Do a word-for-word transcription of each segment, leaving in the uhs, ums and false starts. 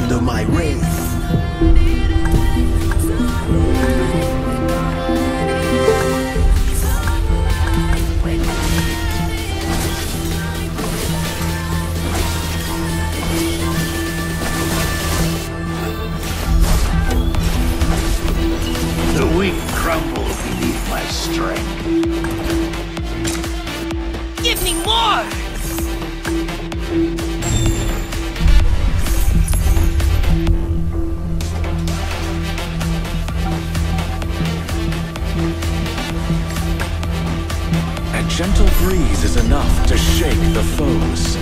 under my reign. The weak crumble beneath my strength. Give me more! A gentle breeze is enough to shake the foes.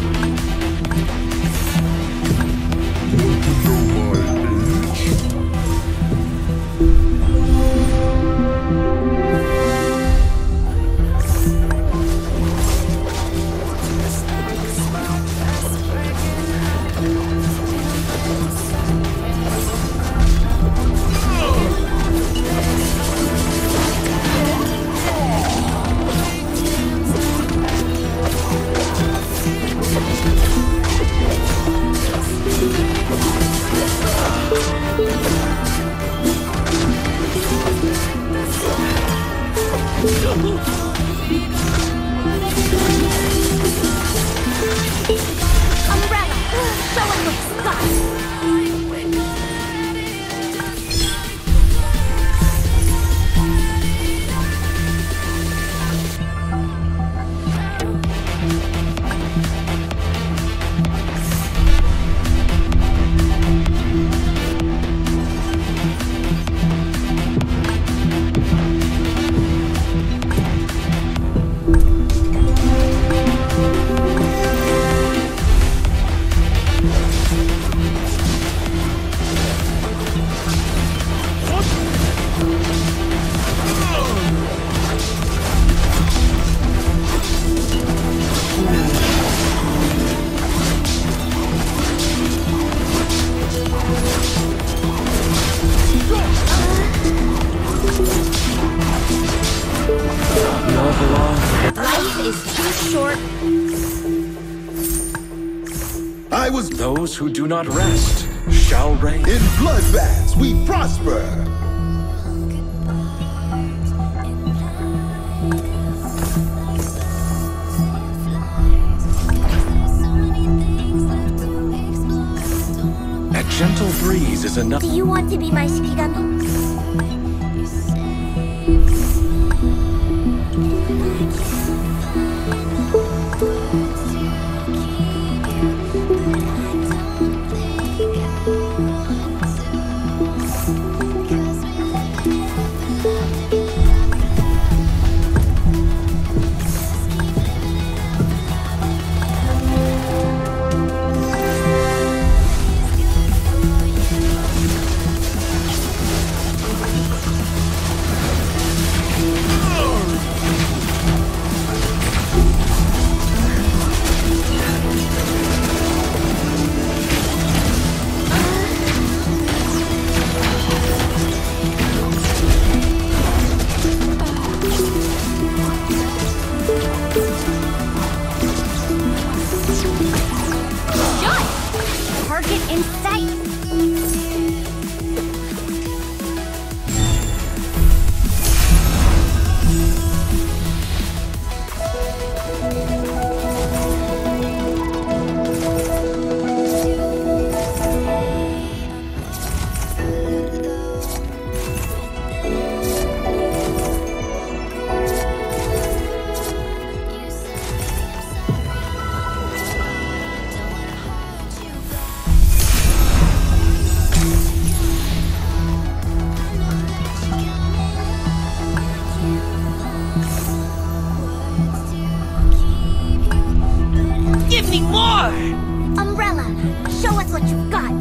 I was Those who do not rest shall reign. in bloodbaths, we prosper. A gentle breeze is enough. Do you want to be my Shikigami? Target in sight! Give me more! Umbrella, show us what you've got!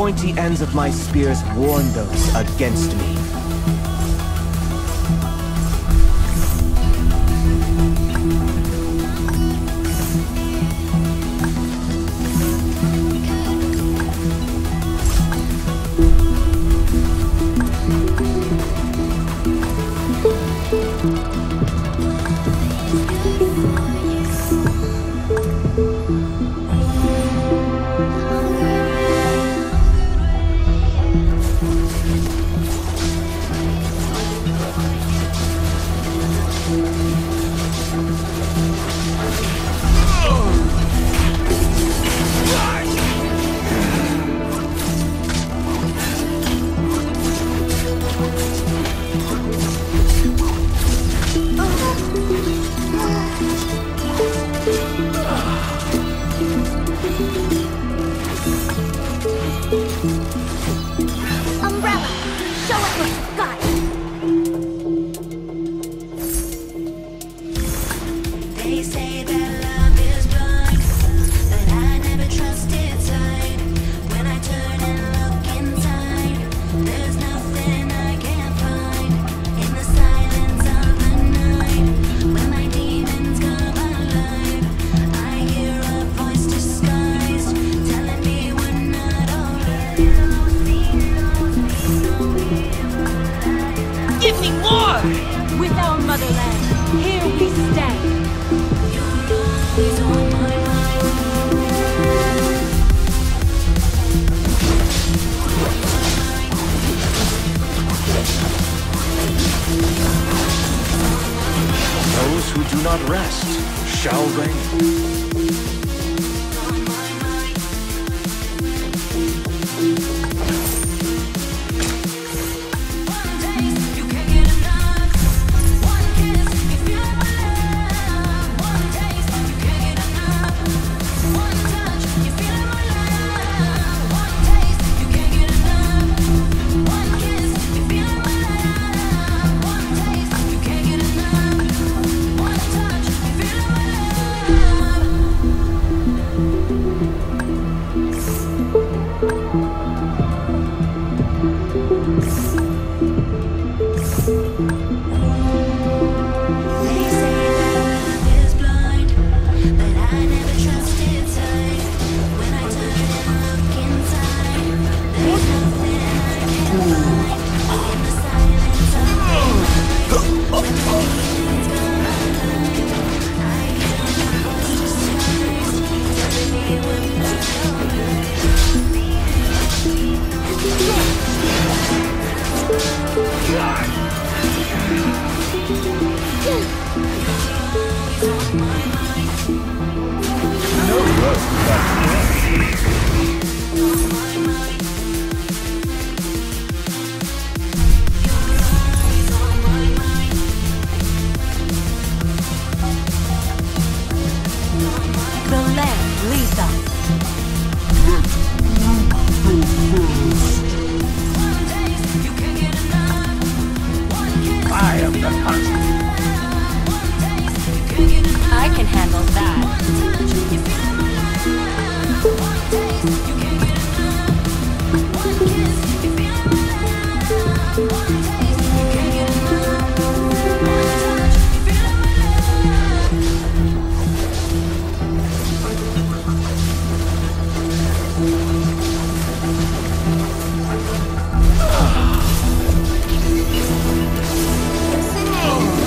pointy ends of my spears warn those against me. Umbrella, show us what you've got. They say that love is blind, but I never trusted sight. When I turn and look inside, there's nothing I can't find. In the silence of the night, when my demons come alive, I hear a voice disguised, telling me we're not alright. Give me more! With our motherland, here we stand. Always on my Those who do not rest shall reign. The land leads us. I am the hunter. I can handle that. Listening.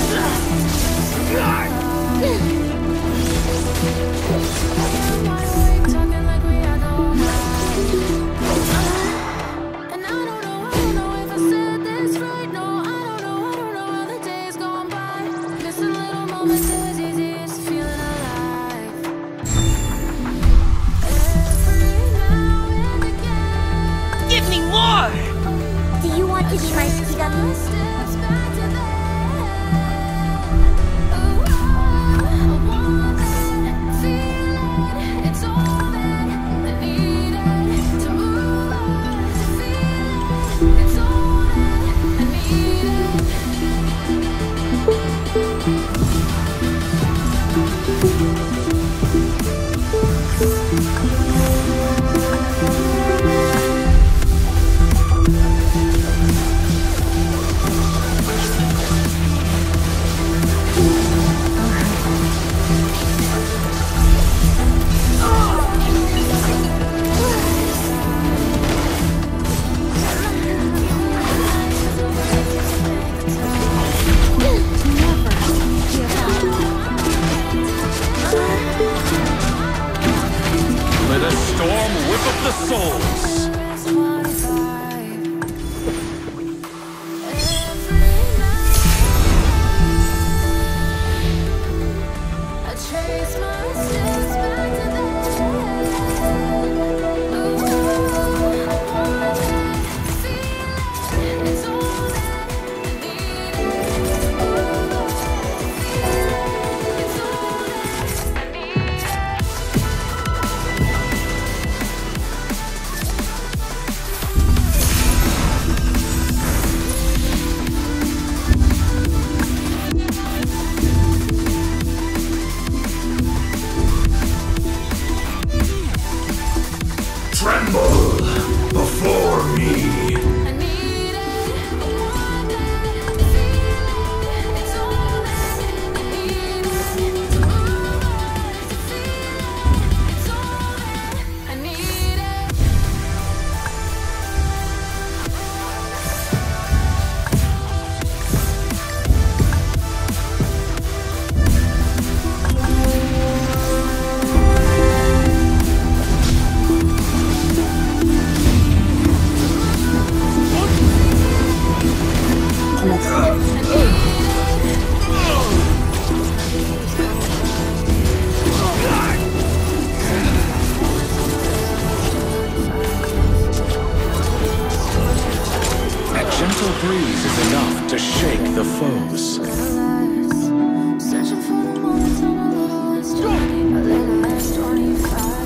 the foes. Searching for the moment on a little less twenty, a little less twenty-five.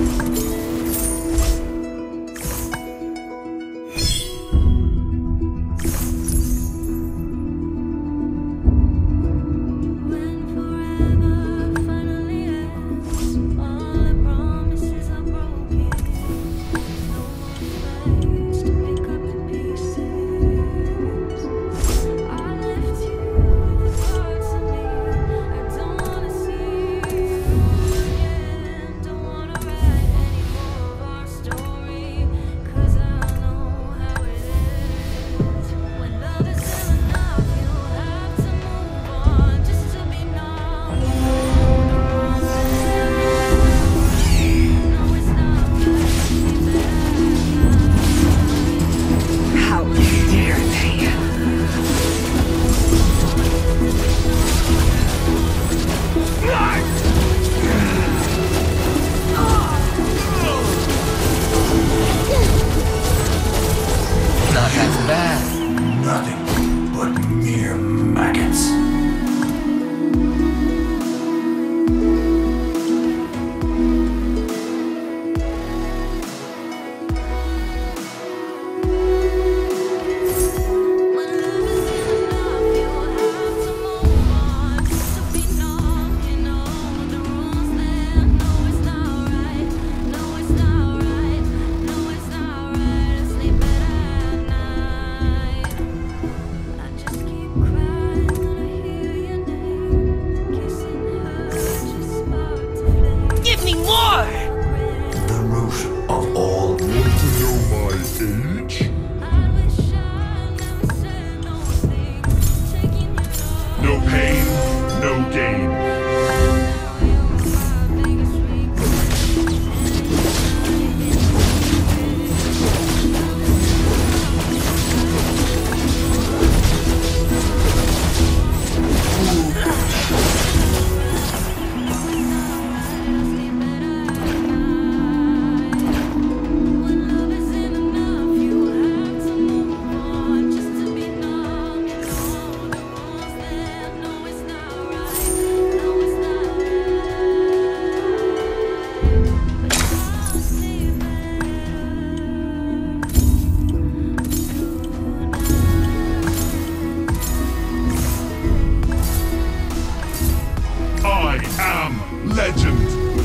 Nothing but mere maggots. No pain, no gain. Legend.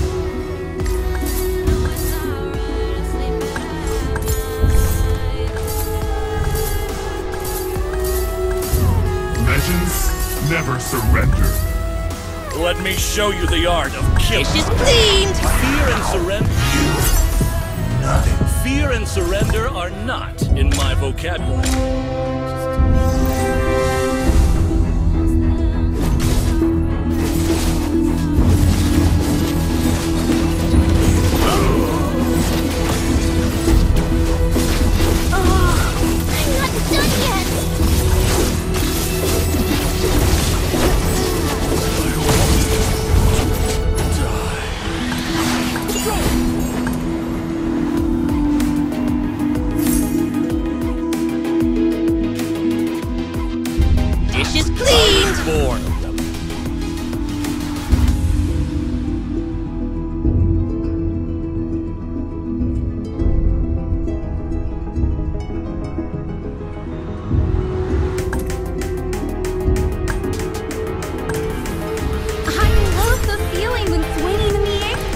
Legends never surrender. Let me show you the art of killing. Dish is cleaned. Fear and surrender. Nothing. Fear and surrender are not in my vocabulary. Born of them. I love the feeling when swinging in the air.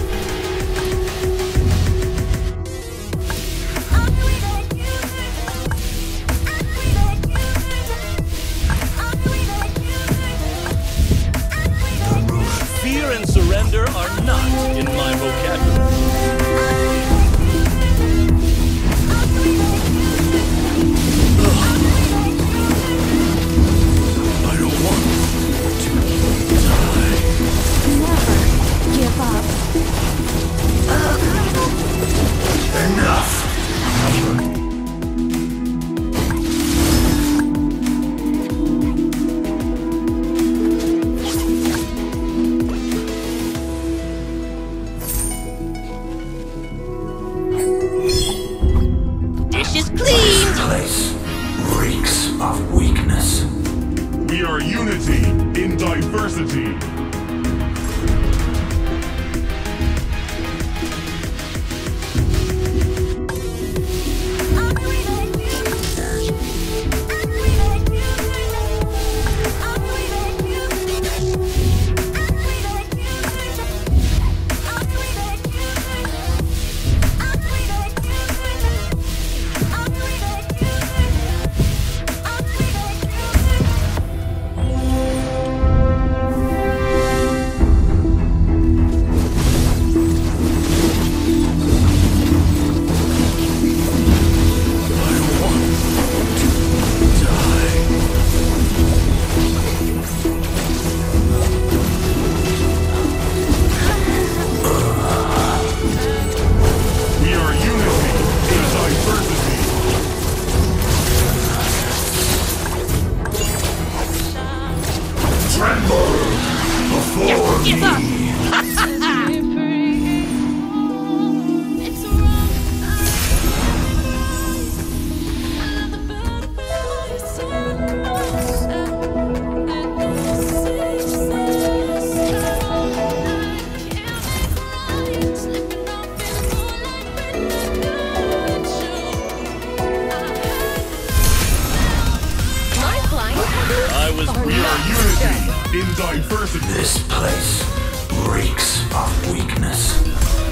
We are unity in diversity. In diversity. This place reeks of weakness.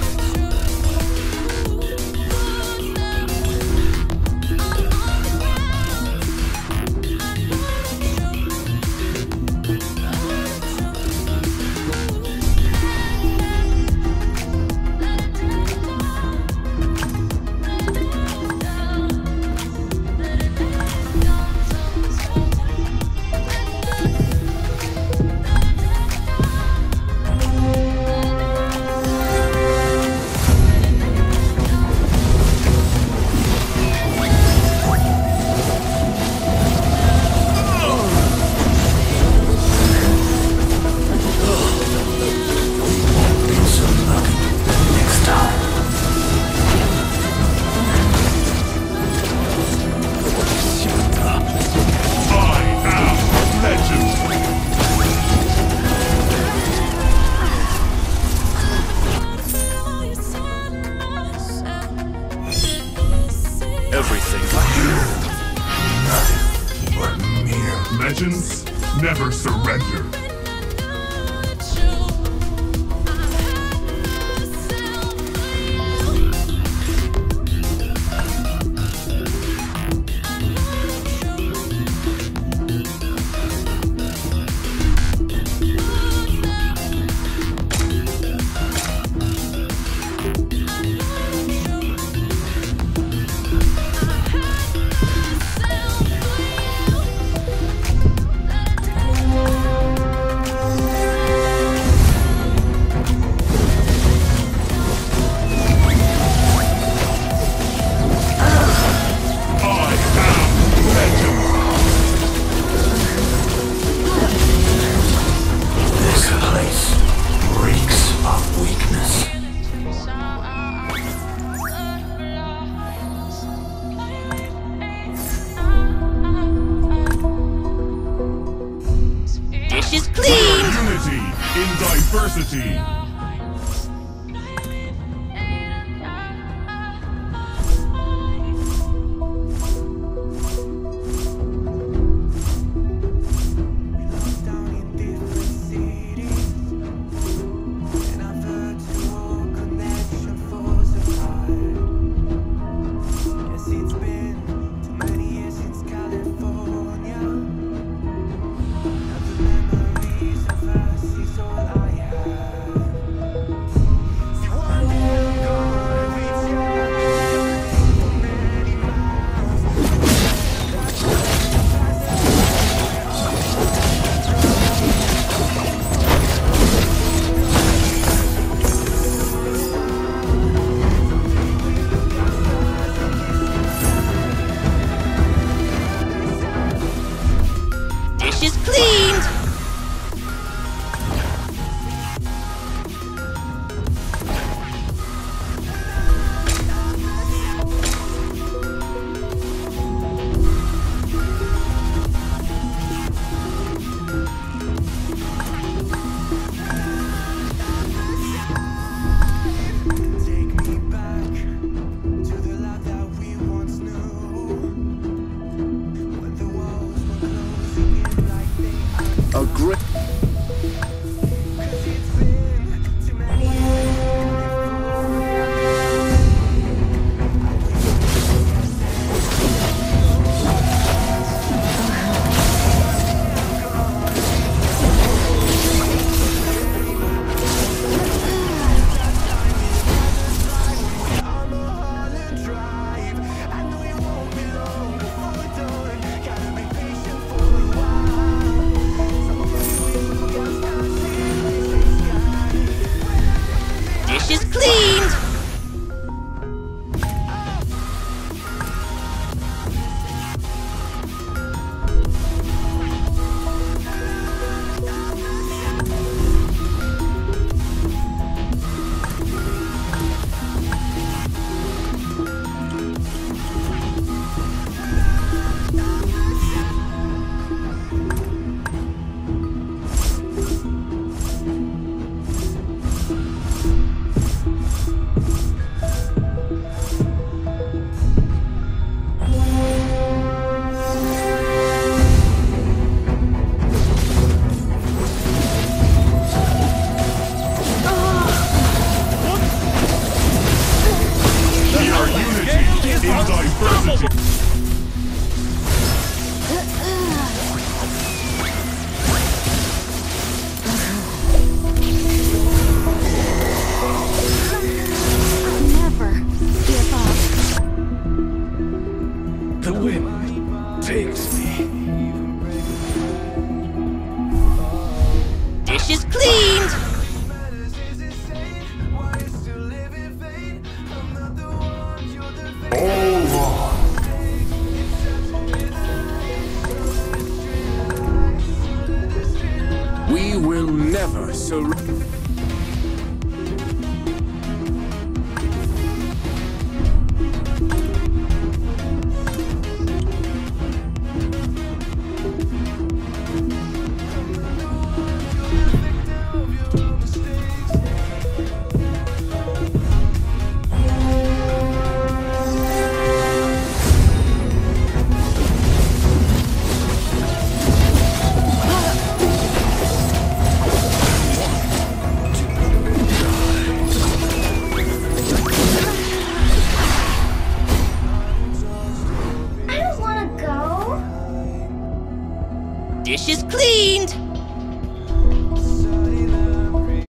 Legends never surrender. Is clean. Unity in diversity. Dishes cleaned. great. Dishes cleaned! We are unity in diversity. Never give up. The wind takes me. Dishes cleaned! All wrong. We will never surrender. I don't want to go. Dishes cleaned!